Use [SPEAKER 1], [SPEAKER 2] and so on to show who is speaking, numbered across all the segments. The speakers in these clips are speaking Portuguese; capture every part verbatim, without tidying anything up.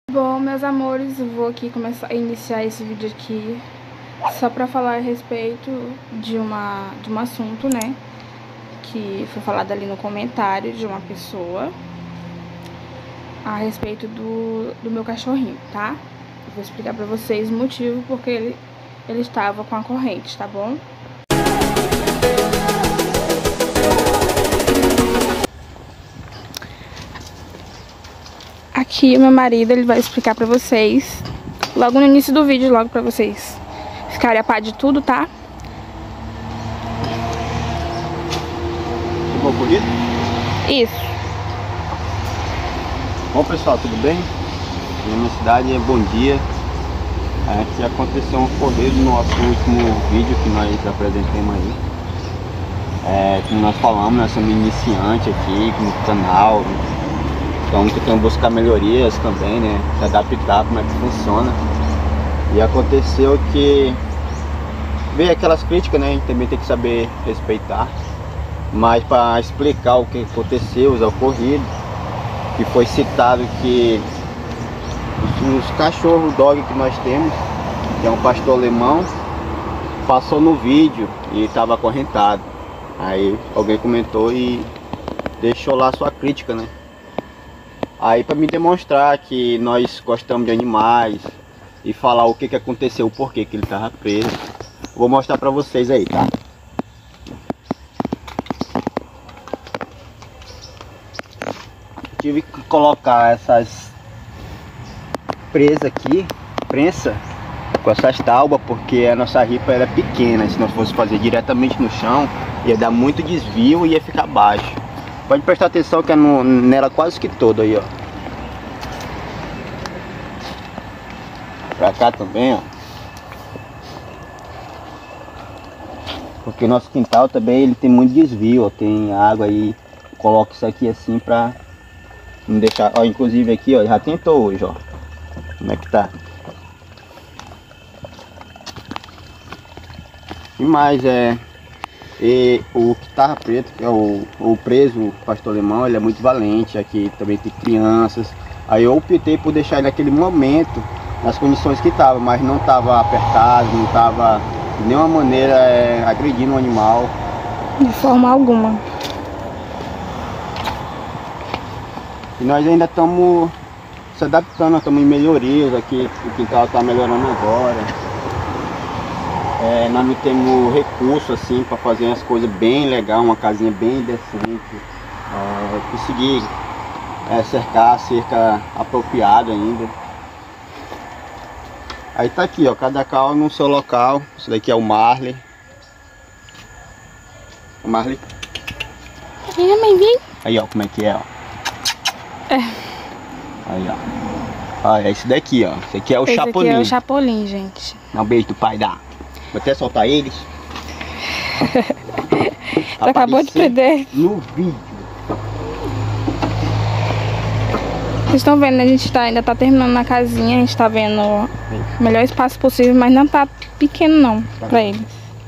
[SPEAKER 1] Bom, meus amores, eu vou aqui começar a iniciar esse vídeo aqui só pra falar a respeito de, uma, de um assunto, né, que foi falado ali no comentário de uma pessoa a respeito do, do meu cachorrinho, tá? Eu vou explicar pra vocês o motivo porque ele, ele estava com a corrente, tá bom? Aqui o meu marido, ele vai explicar pra vocês logo no início do vídeo, logo pra vocês ficarem a par de tudo, tá?
[SPEAKER 2] Chegou corrido?
[SPEAKER 1] Isso.
[SPEAKER 2] Bom pessoal, tudo bem? Na minha cidade é bom dia. Aqui aconteceu um ocorrido no nosso último vídeo que nós apresentamos aí. É, como nós falamos, nós somos iniciantes aqui no canal. Então tentando buscar melhorias também, né? Se adaptar como é que funciona. E aconteceu que veio aquelas críticas, né? A gente também tem que saber respeitar. Mas para explicar o que aconteceu, os ocorridos, que foi citado que os, os cachorros dog que nós temos, que é um pastor alemão, passou no vídeo e estava acorrentado. Aí alguém comentou e deixou lá sua crítica, né? Aí para me demonstrar que nós gostamos de animais e falar o que que aconteceu, o porquê que ele estava preso, vou mostrar para vocês aí, tá? Tive que colocar essas presas aqui, prensa, com essas tábuas, porque a nossa ripa era pequena. Se nós fosse fazer diretamente no chão, ia dar muito desvio e ia ficar baixo. Pode prestar atenção que é no, nela quase que toda aí, ó. Pra cá também, ó. Porque nosso quintal também ele tem muito desvio, ó. Tem água aí. Coloco isso aqui assim pra não deixar. Ó, inclusive aqui, ó, já tentou hoje, ó. Como é que tá? E mais é. E o que tava preto, que é o, o preso, o pastor alemão, ele é muito valente. Aqui também tem crianças. Aí eu optei por deixar ele naquele momento nas condições que tava, mas não tava apertado, não tava de nenhuma maneira é, agredindo o animal.
[SPEAKER 1] De forma alguma.
[SPEAKER 2] E nós ainda estamos se adaptando, estamos em melhorias aqui, o quintal está melhorando agora. É, nós não temos recurso assim para fazer as coisas bem legal, uma casinha bem decente. É, conseguir é, cercar a cerca apropriada ainda. Aí tá aqui, ó, cada cal no seu local. Esse daqui é o Marley. O Marley.
[SPEAKER 1] Minha mãe, vem.
[SPEAKER 2] Aí, ó, como é que é, ó.
[SPEAKER 1] É.
[SPEAKER 2] Aí, ó. Olha, esse daqui, ó. Esse aqui é o
[SPEAKER 1] Esse
[SPEAKER 2] Chapolin.
[SPEAKER 1] aqui é o Chapolin, gente.
[SPEAKER 2] Dá um beijo do pai, dá. Vou até soltar eles.
[SPEAKER 1] Tu acabou de perder.
[SPEAKER 2] No vídeo.
[SPEAKER 1] Vocês estão vendo, né? A gente tá, ainda tá terminando na casinha. A gente tá vendo o melhor espaço possível, mas não tá pequeno não, tá, pra eles.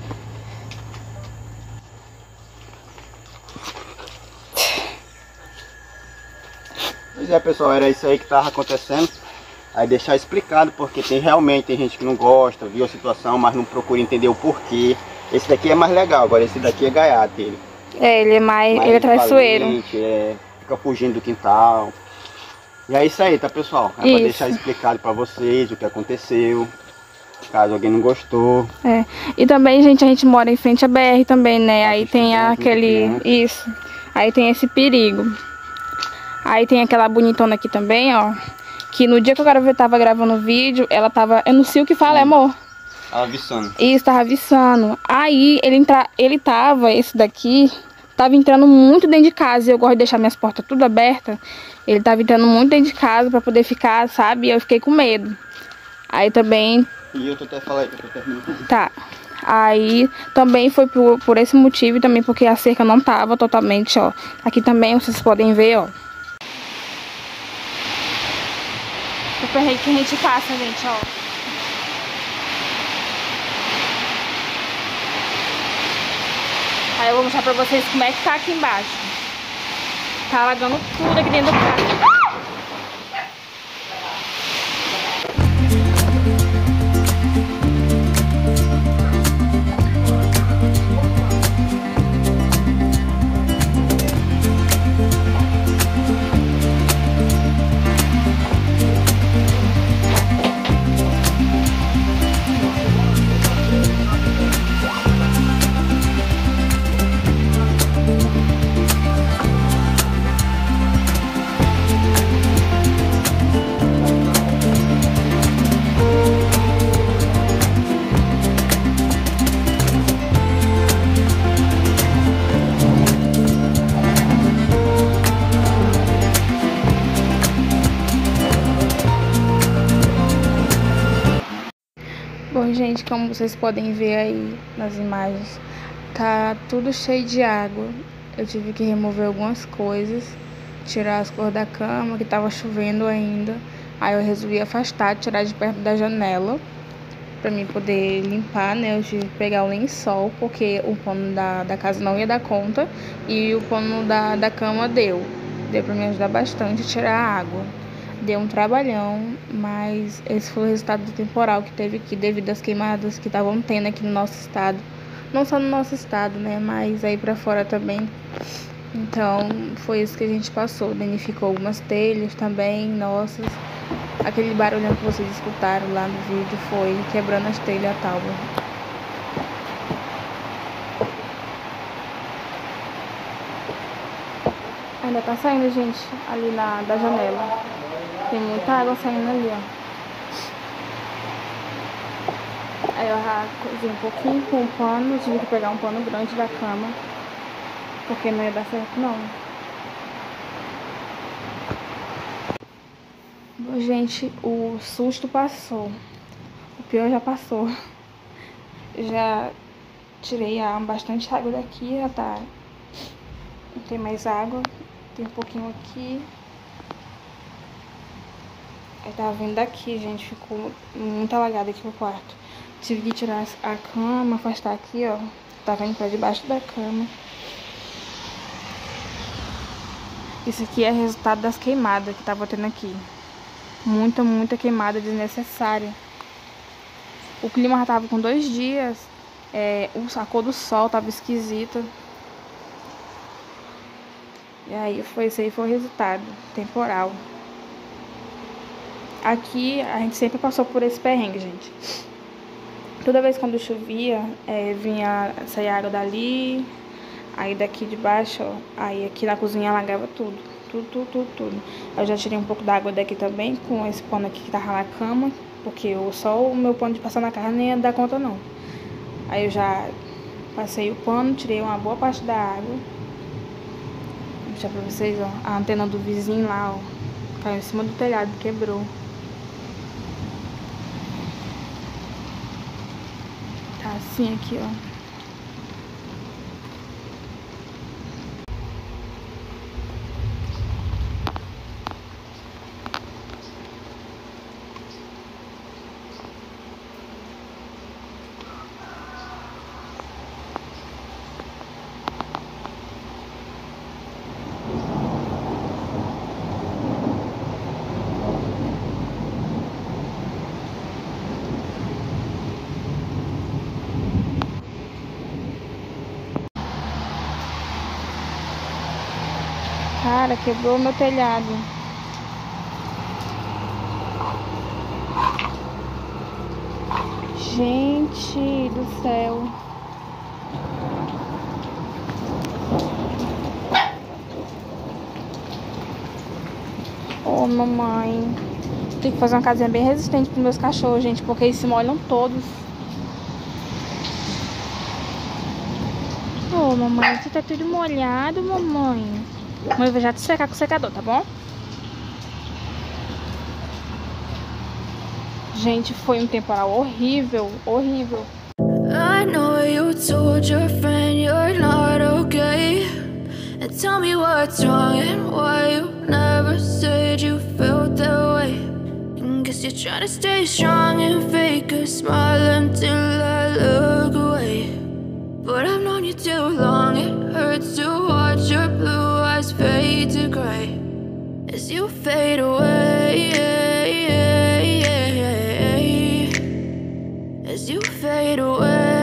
[SPEAKER 2] Pois é, pessoal, era isso aí que tava acontecendo. Aí deixar explicado, porque tem realmente tem gente que não gosta, viu a situação, mas não procura entender o porquê. Esse daqui é mais legal, agora esse daqui é gaiato, ele.
[SPEAKER 1] É, ele é mais, mais ele é traiçoeiro.
[SPEAKER 2] Valente, é, fica fugindo do quintal. E é isso aí, tá, pessoal? É pra deixar explicado pra vocês o que aconteceu, caso alguém não gostou.
[SPEAKER 1] É, e também, gente, a gente mora em frente à B R também, né? Aí tem aquele, isso, aí tem esse perigo. Aí tem aquela bonitona aqui também, ó. Que no dia que eu tava gravando o vídeo, ela tava... Eu não sei o que fala, é, amor?
[SPEAKER 2] Tava viçando.
[SPEAKER 1] Isso, tava viçando. Aí, ele, entra, ele tava, esse daqui, tava entrando muito dentro de casa. E eu gosto de deixar minhas portas tudo abertas. Ele tava entrando muito dentro de casa pra poder ficar, sabe? E eu fiquei com medo. Aí também...
[SPEAKER 2] E eu tô até falando que eu tô terminando.
[SPEAKER 1] Tá. Aí, também foi por, por esse motivo e também porque a cerca não tava totalmente, ó. Aqui também, vocês podem ver, ó. O perrengue que a gente passa, gente, ó. Aí eu vou mostrar pra vocês como é que tá aqui embaixo. Tá alagando tudo aqui dentro do carro. Bom, gente, como vocês podem ver aí nas imagens, tá tudo cheio de água. Eu tive que remover algumas coisas, tirar as cores da cama, que tava chovendo ainda. Aí eu resolvi afastar, tirar de perto da janela, pra mim poder limpar, né? Eu tive que pegar o lençol, porque o pano da, da casa não ia dar conta, e o pano da, da cama deu. Deu pra me ajudar bastante a tirar a água. Deu um trabalhão, mas esse foi o resultado do temporal que teve aqui, devido às queimadas que estavam tendo aqui no nosso estado. Não só no nosso estado, né, mas aí pra fora também. Então, foi isso que a gente passou. Danificou algumas telhas também, nossas. Aquele barulhão que vocês escutaram lá no vídeo foi quebrando as telhas à tábua. Ainda tá saindo, gente, ali na da janela. Tem muita água saindo ali, ó. Aí eu já cozinhei um pouquinho com o pano. Tive que pegar um pano grande da cama, porque não ia dar certo, não. Bom, gente, o susto passou. O pior já passou. Já tirei a, bastante água daqui, já tá... Não tem mais água. Tem um pouquinho aqui. Aí tava vindo daqui, gente. Ficou muito alagado aqui o quarto. Tive que tirar a cama, afastar aqui, ó. Tava indo pra debaixo da cama. Isso aqui é resultado das queimadas que tava tendo aqui. Muita, muita queimada desnecessária. O clima já tava com dois dias. É, a cor do sol tava esquisita. E aí foi, esse aí foi o resultado. Temporal. Aqui a gente sempre passou por esse perrengue, gente. Toda vez quando chovia, é, vinha sair água dali, aí daqui de baixo, ó, aí aqui na cozinha alagava tudo, tudo, tudo, tudo, tudo. Eu já tirei um pouco da água daqui também, com esse pano aqui que tava na cama, porque eu, só o meu pano de passar na casa nem ia dar conta não. Aí eu já passei o pano, tirei uma boa parte da água. Vou mostrar pra vocês, ó, a antena do vizinho lá, ó, caiu em cima do telhado, quebrou. Tá assim aqui, ó. Cara, quebrou meu telhado. Gente do céu. Ô, mamãe. Tem que fazer uma casinha bem resistente para meus cachorros, gente, porque eles se molham todos. Ô, mamãe, você tá tudo molhado, mamãe. Mãe, eu vou já te secar com o secador, tá bom? Gente, foi um temporal horrível, horrível. I know you told your friend you're not okay. And tell me what's wrong and why you never said you felt that way. And guess you're trying to stay strong and fake a smile until I look away. But I've known you too long, it hurts to watch your blue eyes fade to gray as you fade away, as you fade away.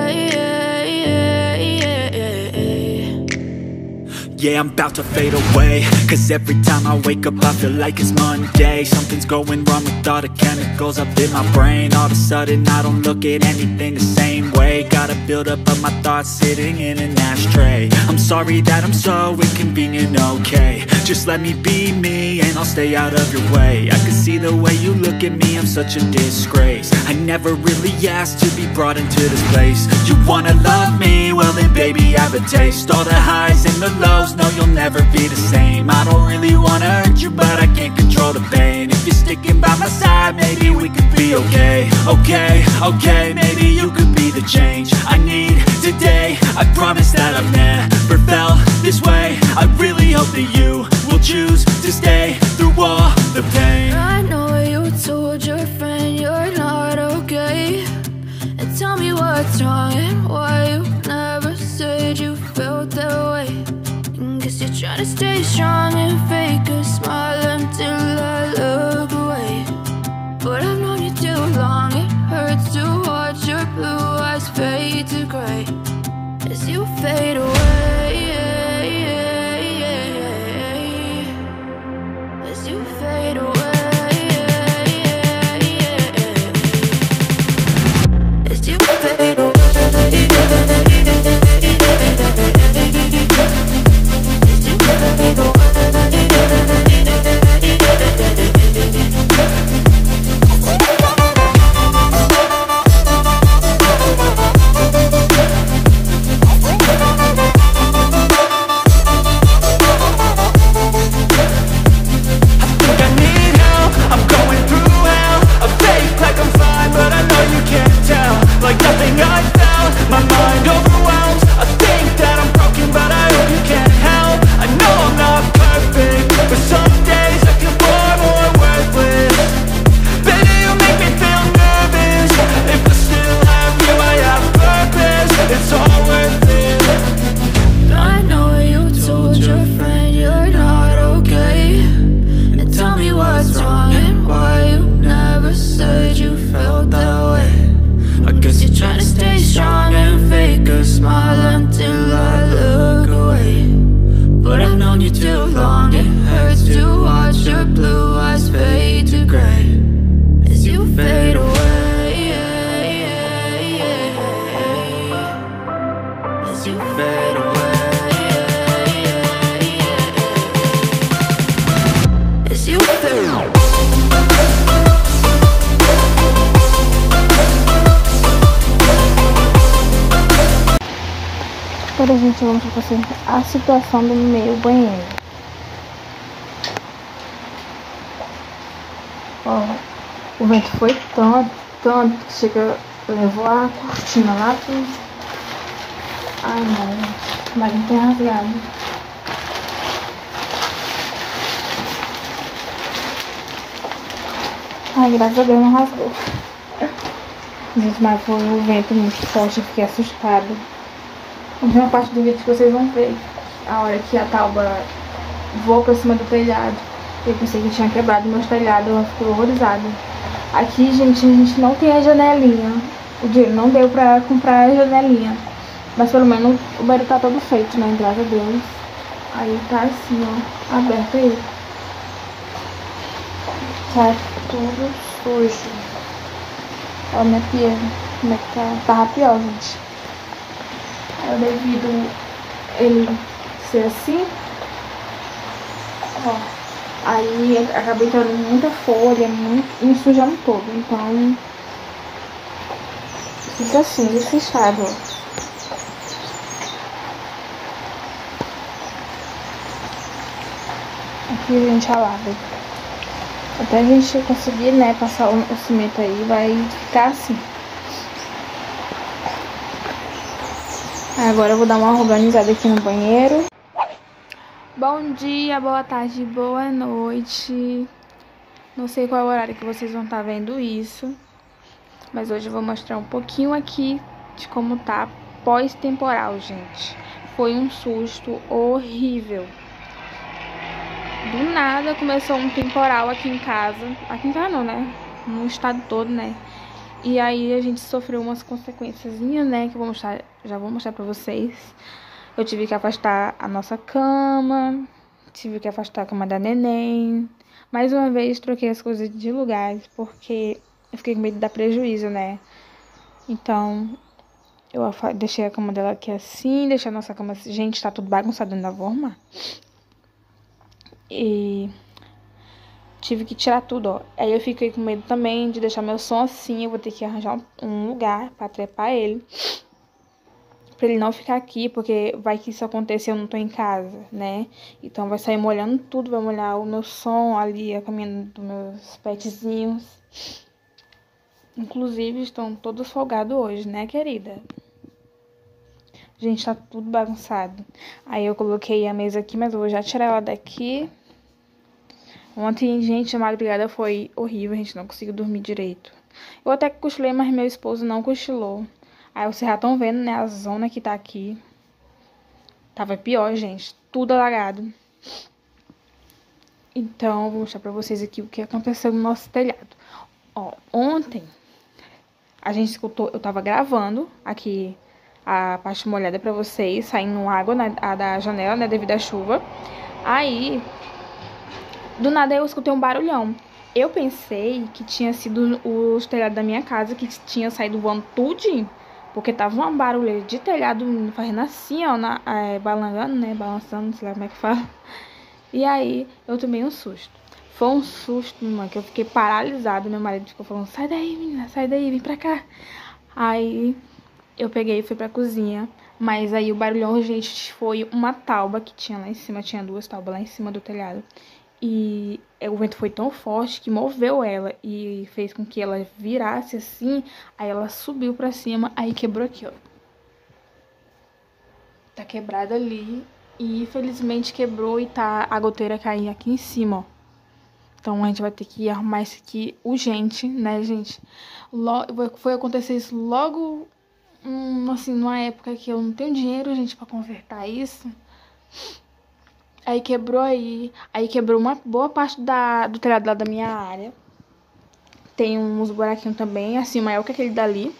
[SPEAKER 3] Yeah, I'm about to fade away, cause every time I wake up I feel like it's Monday. Something's going wrong with all the chemicals up in my brain. All of a sudden I don't look at anything the same way. Got a build up of my thoughts sitting in an ashtray. I'm sorry that I'm so inconvenient, okay. Just let me be me and I'll stay out of your way. I can see the way you look at me, I'm such a disgrace. I never really asked to be brought into this place. You wanna love me? Well then baby I have a taste. All the highs and the lows, overwhelms, no, you'll never be the same. I don't really wanna hurt you, but I can't control the pain. If you're sticking by my side, maybe we could be okay. Okay, okay, maybe you could be the change I need today. I promise that I've never felt this way. I really hope that you will choose to stay through all the pain.
[SPEAKER 4] I know you told your friend you're not okay, and tell me what's wrong and why you never said you felt that way. Guess you're trying to stay strong and fake a smile until I look away. But I've known you too long, it hurts to watch your blue eyes fade to gray as you fade away. As you fade away. As you fade away.
[SPEAKER 1] Agora, gente, eu vou mostrar pra vocês a situação do meu banheiro. Ó, o vento foi tanto, tanto que chega, levou a cortina lá tudo. Ai, não, mas não tem rasgado. Ai, graças a Deus não rasgou. Gente, mas foi um vento muito forte, eu fiquei assustada. A última parte do vídeo que vocês vão ver, a hora que a Tauba voou pra cima do telhado. Eu pensei que tinha quebrado meus telhados, ela ficou horrorizada. Aqui, gente, a gente não tem a janelinha. O dinheiro não deu pra comprar a janelinha. Mas pelo menos o banheiro tá todo feito, né? Graças a Deus. Aí tá assim, ó, aberto aí. Tá tudo sujo. Olha a minha pia, como é que tá? Tava pior, gente. É devido ele ser assim, ó, aí acabei entrando muita folha, muito, me sujando todo, então fica assim, desse estado, ó. Aqui a gente alava, até a gente conseguir, né, passar o, o cimento aí, vai ficar assim. Agora eu vou dar uma organizada aqui no banheiro. Bom dia, boa tarde, boa noite. Não sei qual é o horário que vocês vão estar vendo isso, mas hoje eu vou mostrar um pouquinho aqui de como tá pós-temporal, gente. Foi um susto horrível. Do nada começou um temporal aqui em casa. Aqui em casa não, né? No estado todo, né? E aí a gente sofreu umas consequências, né, que eu vou mostrar, já vou mostrar pra vocês. Eu tive que afastar a nossa cama, tive que afastar a cama da neném. Mais uma vez troquei as coisas de lugares, porque eu fiquei com medo de dar prejuízo, né. Então, eu deixei a cama dela aqui assim, deixei a nossa cama assim. Gente, tá tudo bagunçado dentro da forma. E tive que tirar tudo, ó. Aí eu fiquei com medo também de deixar meu som assim. Eu vou ter que arranjar um lugar pra trepar ele. pra ele não ficar aqui, porque vai que isso acontecer, eu não tô em casa, né? Então vai sair molhando tudo, vai molhar o meu som ali, a caminha dos meus petzinhos. Inclusive, estão todos folgados hoje, né, querida? Gente, tá tudo bagunçado. Aí eu coloquei a mesa aqui, mas eu vou já tirar ela daqui. Ontem, gente, a madrugada foi horrível, a gente não conseguiu dormir direito. Eu até cochilei, mas meu esposo não cochilou. Aí vocês já estão vendo, né, a zona que tá aqui. Tava pior, gente, tudo alagado. Então, eu vou mostrar pra vocês aqui o que aconteceu no nosso telhado. Ó, ontem, a gente escutou, eu tava gravando aqui a parte molhada pra vocês, saindo água na, a da janela, né, devido à chuva. Aí, do nada eu escutei um barulhão. Eu pensei que tinha sido os telhados da minha casa, que tinha saído voando tudinho. Porque tava um barulho de telhado fazendo assim, ó, na, é, balangando, né, balançando, sei lá como é que fala. E aí, eu tomei um susto. Foi um susto, mano, que eu fiquei paralisada. Meu marido ficou falando, sai daí, menina, sai daí, vem pra cá. Aí, eu peguei e fui pra cozinha. Mas aí, o barulhão, gente, foi uma tauba que tinha lá em cima. Tinha duas taubas lá em cima do telhado. E o vento foi tão forte que moveu ela e fez com que ela virasse assim. Aí ela subiu pra cima, aí quebrou aqui, ó. Tá quebrada ali. E infelizmente quebrou e tá a goteira caindo aqui em cima, ó. Então a gente vai ter que arrumar isso aqui urgente, né, gente? Logo, foi acontecer isso logo, hum, assim, numa época que eu não tenho dinheiro, gente, pra consertar isso. Aí quebrou aí, aí quebrou uma boa parte da, do telhado lá da minha área. Tem uns buraquinhos também, assim, maior que aquele dali.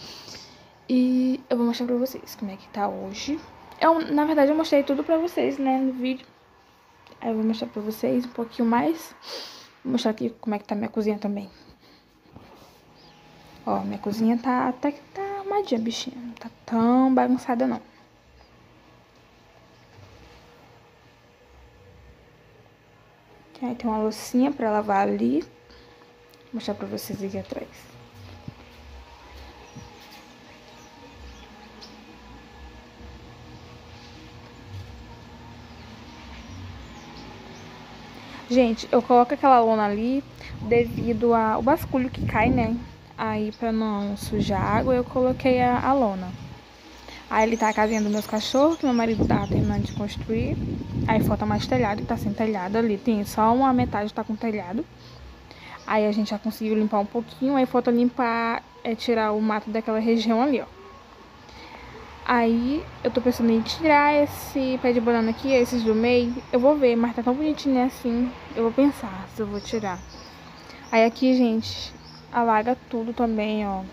[SPEAKER 1] E eu vou mostrar pra vocês como é que tá hoje. Eu, na verdade, eu mostrei tudo pra vocês, né, no vídeo. Aí eu vou mostrar pra vocês um pouquinho mais. Vou mostrar aqui como é que tá minha cozinha também. Ó, minha cozinha tá até que tá arrumadinha, bichinha. Não tá tão bagunçada, não. Aí tem uma loucinha pra lavar ali. Vou mostrar pra vocês aqui atrás. Gente, eu coloco aquela lona ali devido ao basculho que cai, né? Aí pra não sujar água, eu coloquei a, a lona. Aí ele tá a casinha dos meus cachorros, que meu marido tá terminando de construir. Aí falta mais telhado, que tá sem telhado ali. Tem só uma metade que tá com telhado. Aí a gente já conseguiu limpar um pouquinho. Aí falta limpar, é tirar o mato daquela região ali, ó. Aí eu tô pensando em tirar esse pé de banana aqui, esses do meio. Eu vou ver, mas tá tão bonitinho assim. Eu vou pensar se eu vou tirar. Aí aqui, gente, alaga tudo também, ó.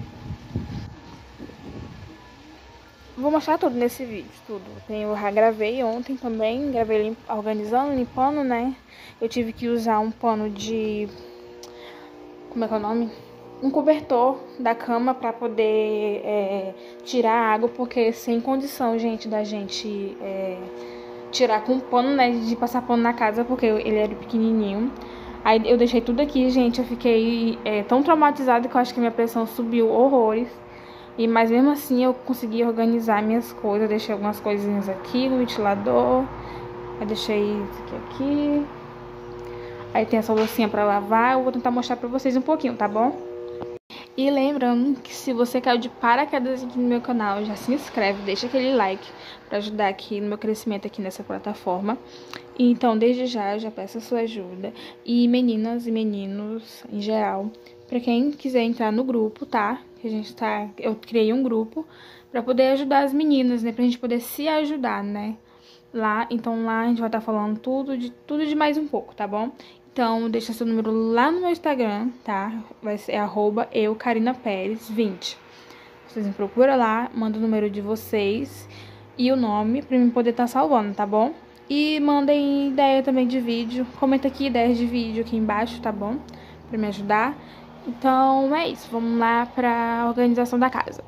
[SPEAKER 1] Vou mostrar tudo nesse vídeo, tudo. Eu já gravei ontem também, gravei limp... organizando, limpando, né? Eu tive que usar um pano de... Como é que é o nome? Um cobertor da cama pra poder é, tirar a água, porque sem condição, gente, da gente é, tirar com pano, né? De passar pano na casa, porque ele era pequenininho. Aí eu deixei tudo aqui, gente, eu fiquei é, tão traumatizada que eu acho que minha pressão subiu horrores. E, mas mesmo assim eu consegui organizar minhas coisas. Eu deixei algumas coisinhas aqui, o ventilador. Aí deixei isso aqui, aqui. Aí tem essa loucinha pra lavar. Eu vou tentar mostrar pra vocês um pouquinho, tá bom? E lembrando que se você caiu de paraquedas aqui no meu canal, já se inscreve, deixa aquele like pra ajudar aqui no meu crescimento aqui nessa plataforma. E então, desde já, eu já peço a sua ajuda. E meninas e meninos, em geral, pra quem quiser entrar no grupo, tá? Que a gente tá... Eu criei um grupo pra poder ajudar as meninas, né? Pra gente poder se ajudar, né? Lá, então lá a gente vai estar falando tudo de, tudo de mais um pouco, tá bom? Então, deixa seu número lá no meu Instagram, tá? Vai ser arroba eu, Karina Pérez, vinte. Vocês me procuram lá, manda o número de vocês e o nome pra mim poder estar salvando, tá bom? E mandem ideia também de vídeo. Comenta aqui ideias de vídeo aqui embaixo, tá bom? Pra me ajudar. Então, é isso. Vamos lá pra organização da casa.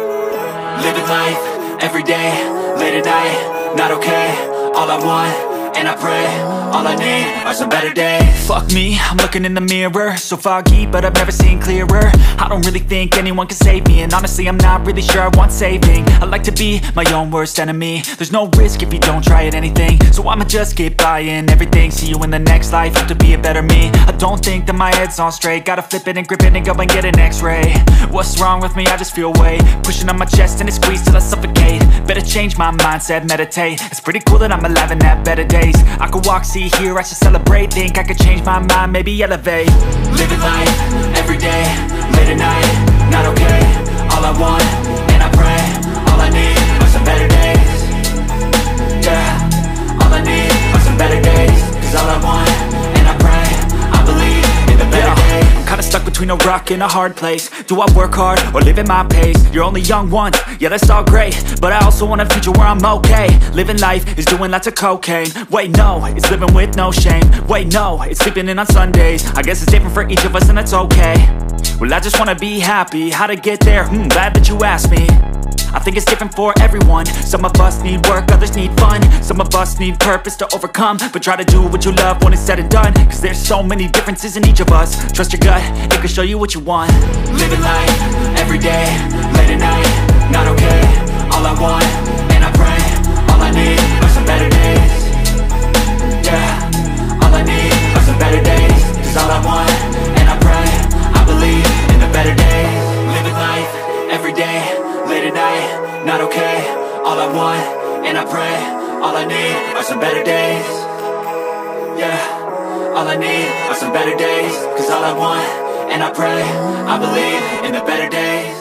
[SPEAKER 3] Living life, every day, late at night, not okay. All I want and I pray. All I need are some better days. Fuck me, I'm looking in the mirror, so foggy, but I've never seen clearer. I don't really think anyone can save me, and honestly I'm not really sure I want saving. I like to be my own worst enemy. There's no risk if you don't try at anything, so I'ma just keep buying everything. See you in the next life, have to be a better me. I don't think that my head's on straight, gotta flip it and grip it and go and get an x-ray. What's wrong with me? I just feel weight pushing on my chest and it squeezes till I suffocate. Better change my mindset, meditate. It's pretty cool that I'm alive and have better days. I could walk, see, hear, I should celebrate. Think I could change my mind, maybe elevate. Living life, everyday, late at night, not okay. All I want, and I pray, all I need are some better days. Yeah, all I need are some better days. Cause all I want, and I pray, I believe in the better yeah. days. I'm kinda stuck between a rock and a hard place. Do I work hard or live at my pace? You're only young once, yeah that's all great, but I also want a future where I'm okay. Living life is doing lots of cocaine. Wait no, it's living with no shame. Wait no, it's sleeping in on Sundays. I guess it's different for each of us and that's okay. Well I just wanna be happy, how to get there? Hmm, glad that you asked me. I think it's different for everyone. Some of us need work, others need fun. Some of us need purpose to overcome. But try to do what you love when it's said and done, cause there's so many differences in each of us. Trust your gut, it can show you what you want. Living life, everyday, late at night, not okay. All I want, and I pray, all I need are some better days. Yeah, all I need are some better days. Cause all I want, and I pray, I believe in the better days. Living life, everyday, late at night, not okay. All I want, and I pray, all I need are some better days. Yeah, all I need are some better days. Cause all I want, and I pray, I believe in the better days.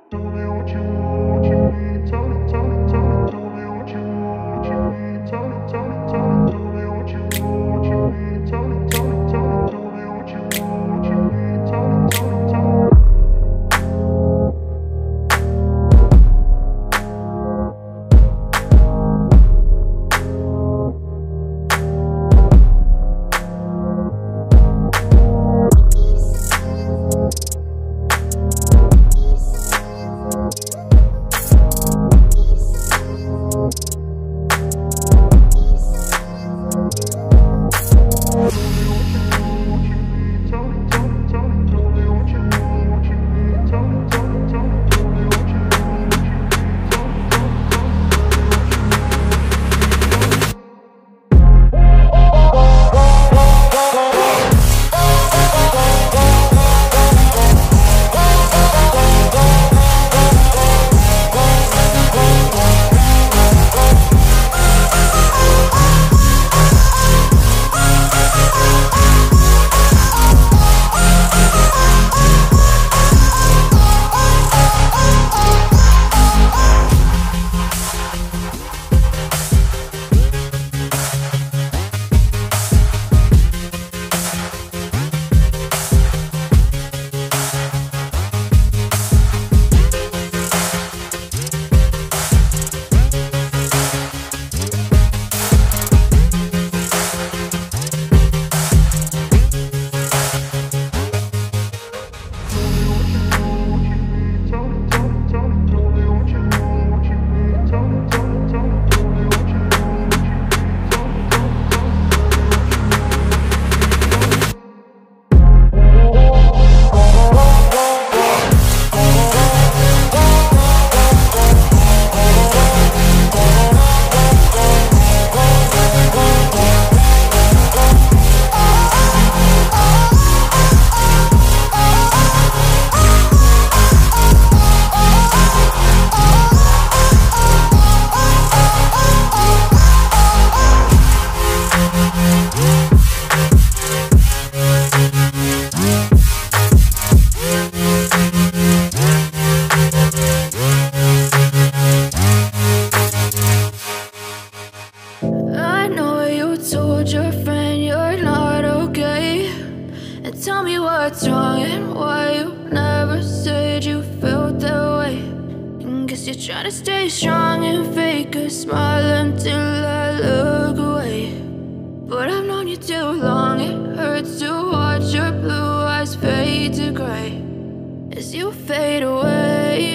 [SPEAKER 4] what's wrong and why you never said you felt that way. And guess you're trying to stay strong and fake a smile until I look away. But I've known you too long, it hurts to watch your blue eyes fade to gray as you fade away,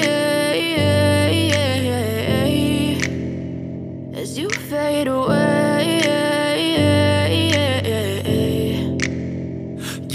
[SPEAKER 4] as you fade away.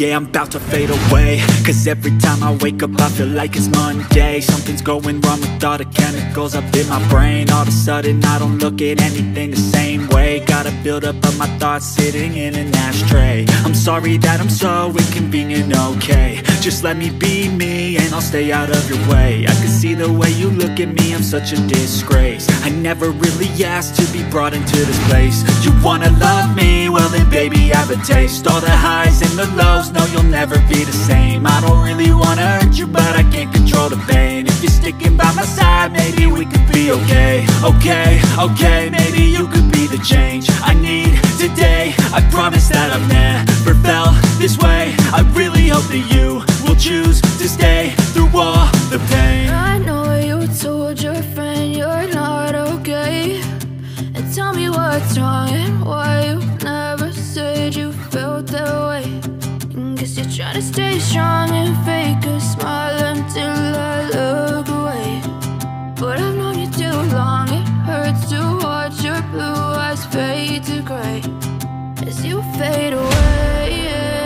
[SPEAKER 3] yeah, I'm about to fade away. Cause every time I wake up I feel like it's Monday. Something's going wrong with all the chemicals up in my brain. All of a sudden I don't look at anything the same way. Gotta build up of my thoughts sitting in an ashtray. I'm sorry that I'm so inconvenient, okay. Just let me be me and I'll stay out of your way. I can see the way you look at me, I'm such a disgrace. I never really asked to be brought into this place. You wanna love me? Well then baby, have a taste. All the highs and the lows, no you'll never be the same. I don't really wanna hurt you, but I can't control the pain. If you're sticking by my side, maybe we could be okay. Okay, okay, maybe you could be the change I need today. I promise that I've never felt this way. I really hope that you will choose to stay through all the pain.
[SPEAKER 4] I know you told your friend you're not okay, and tell me what's wrong and why you never said you felt that way. And guess you're trying to stay strong and fake a smile until I look away. But I've known you too long, it hurts to watch your blue eyes fade to gray as you fade away.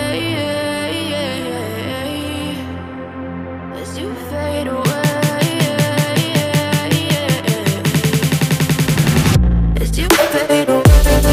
[SPEAKER 4] As you fade away. As you fade away.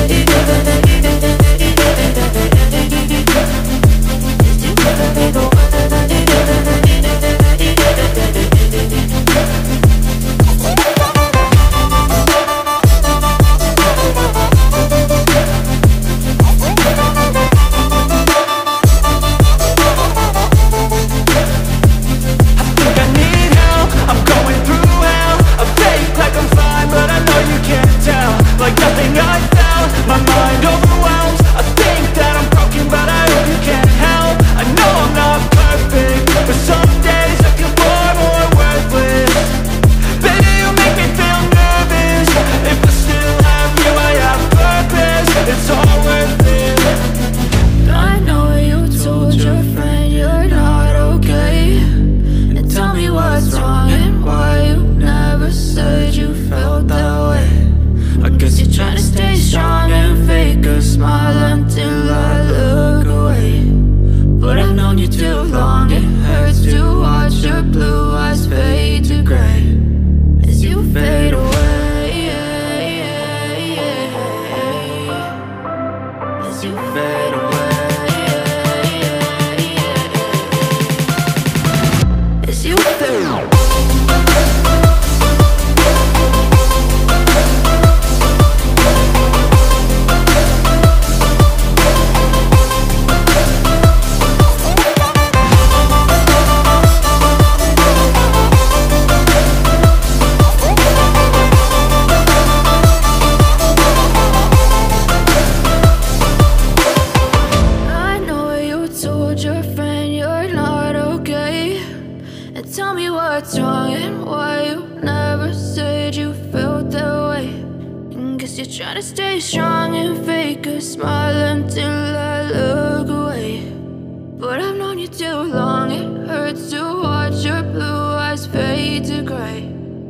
[SPEAKER 4] Try to stay strong and fake a smile until I look away. But I've known you too long, it hurts to watch your blue eyes fade to gray.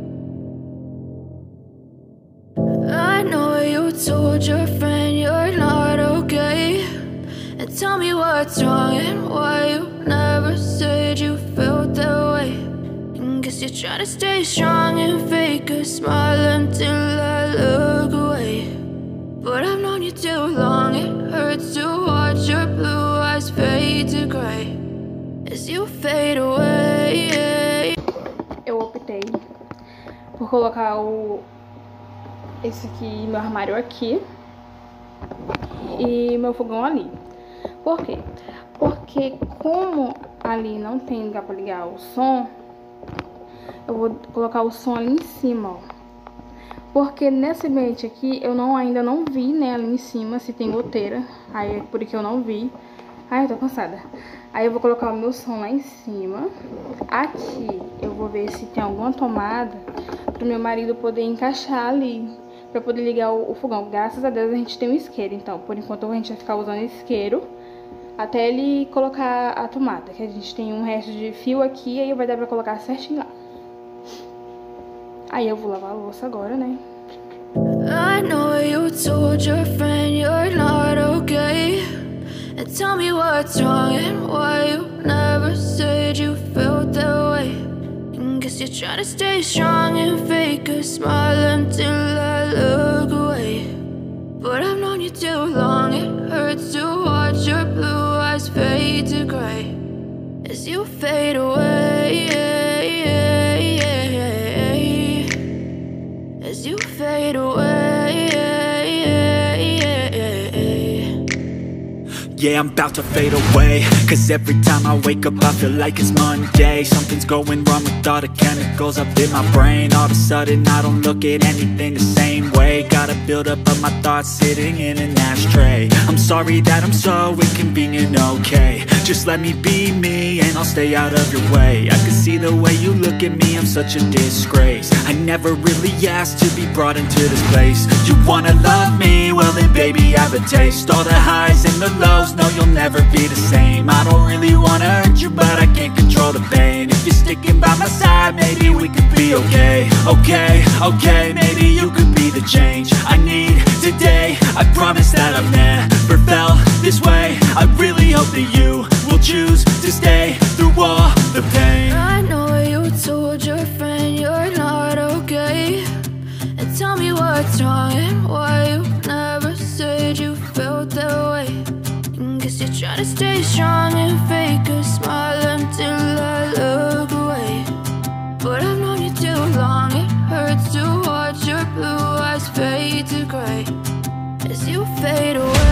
[SPEAKER 4] I know you told your friend you're not okay, and tell me what's wrong and why you never said you felt that way. And guess you're trying to stay strong and fake a smile until I look away. But I've known you too long, it hurts to watch your blue eyes fade to gray as you fade away.
[SPEAKER 1] Eu optei por colocar o esse aqui, meu armário aqui e meu fogão ali. Por quê? Porque como ali não tem lugar pra ligar o som, eu vou colocar o som ali em cima, ó. Porque nesse ambiente aqui eu não, ainda não vi, né, ali em cima se tem goteira. Aí é por isso que eu não vi. Ai, eu tô cansada. Aí eu vou colocar o meu som lá em cima. Aqui eu vou ver se tem alguma tomada pro meu marido poder encaixar ali, pra poder ligar o, o fogão. Graças a Deus a gente tem um isqueiro, então por enquanto a gente vai ficar usando isqueiro até ele colocar a tomada, que a gente tem um resto de fio aqui, aí vai dar pra colocar certinho lá. Aí eu vou lavar a louça agora, né?
[SPEAKER 4] I know you told your friend you're not okay, and tell me what's wrong and why you never said you felt that way. And guess you're trying to stay strong and fake a smile until I look away. But I've known you too long, it hurts to watch your blue eyes fade to gray as you fade away, as you fade away.
[SPEAKER 3] Yeah, I'm about to fade away, cause every time I wake up I feel like it's Monday. Something's going wrong with all the chemicals up in my brain. All of a sudden I don't look at anything the same way. Gotta build up of my thoughts sitting in an ashtray. I'm sorry that I'm so inconvenient, okay. Just let me be me and I'll stay out of your way. I can see the way you look at me, I'm such a disgrace. I never really asked to be brought into this place. You wanna love me? Well then baby have a taste. All the highs and the lows, no, you'll never be the same. I don't really wanna hurt you, but I can't control the pain. If you're sticking by my side, maybe we could be okay. Okay, okay, maybe you could be the change I need today. I promise that I've never felt this way. I really hope that you will choose to stay through all the pain.
[SPEAKER 4] I know you told your friend you're not okay, and tell me what's wrong and why you never said you felt that way. Guess you're trying to stay strong and fake a smile until I look away. But I've known you too long, it hurts to watch your blue eyes fade to gray as you fade away.